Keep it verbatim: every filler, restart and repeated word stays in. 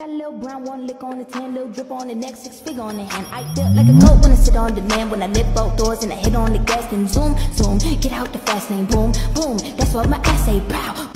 Got a little brown, one lick on the tan, little drip on the neck, six figure on the hand. I feel like a goat when I sit on the land, when I lift both doors and I hit on the gas, then zoom, zoom, get out the fast lane, boom, boom. That's what my ass say, pow.